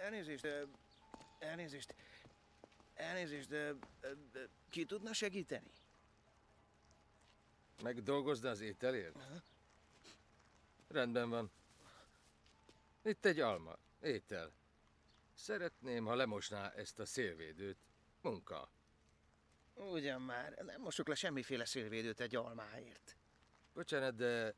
Elnézést, elnézést, ki tudna segíteni? Megdolgozna az ételért? Rendben van. Itt egy alma, étel. Szeretném, ha lemosná ezt a szélvédőt. Munka. Ugyan már, nem mosok le semmiféle szélvédőt egy almáért. Bocsánat, de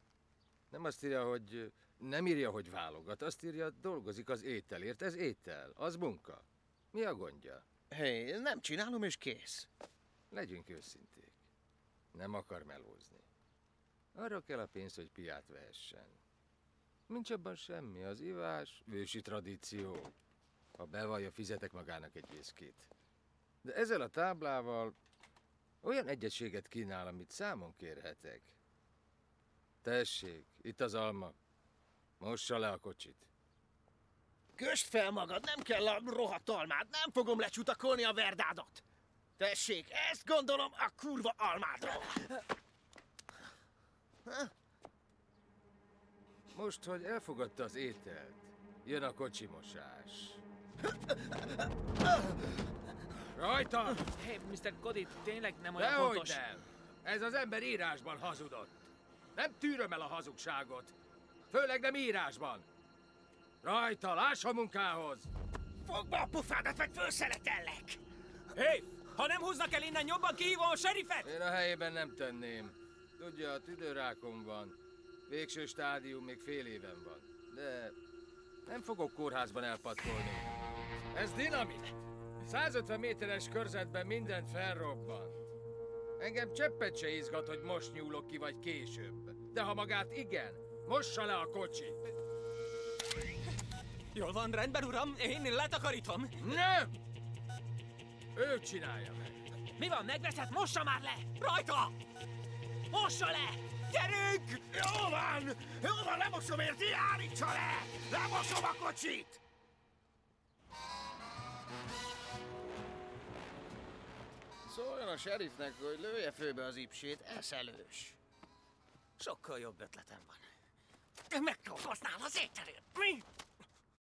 nem írja, hogy válogat. Azt írja, dolgozik az ételért. Ez étel, az munka. Mi a gondja? Hé, nem csinálom és kész. Legyünk őszinték. Nem akar melózni. Arra kell a pénz, hogy piát vehessen. Nincs abban semmi, az ivás, ősi tradíció. Ha bevallja, fizetek magának egy viszkit. De ezzel a táblával olyan egyességet kínál, amit számon kérhetek. Tessék, itt az alma. Mossa le a kocsit. Kösd fel magad, nem kell a rohadt almád, nem fogom lecsutakolni a verdádat. Tessék, ezt gondolom a kurva almádról. Most, hogy elfogadta az ételt, jön a kocsimosás. Rajta! Hey, Mr. Cody, tényleg nem olyan Dehogy fontos. nem! Ez az ember írásban hazudott. Nem tűröm el a hazugságot. Főleg nem írásban. Rajta, láss a munkához! Fogd be a pufádat, vagy fölszeletellek! Hey, ha nem húznak el innen, jobban kihívom a serifet! Én a helyében nem tenném. Tudja, a tüdőrákom van. Végső stádium még fél éven van. De nem fogok kórházban elpatkolni. Ez dinamit! 150 méteres körzetben minden felrobbant. Engem cseppet se izgat, hogy most nyúlok ki, vagy később. De ha magát igen, mossa le a kocsit! Jól van, rendben, uram, én letakarítom. Nem! Ő csinálja meg. Mi van, megveszed? Mossa már le! Rajta! Mossa le! Gyerünk! Jó van, lemosom érti, állítsa le! Lemosom a kocsit! Szóljon a sheriffnek, hogy lője főbe az ipsét, eszelős. Sokkal jobb ötletem van. Megdolgoznál az ételért, mi?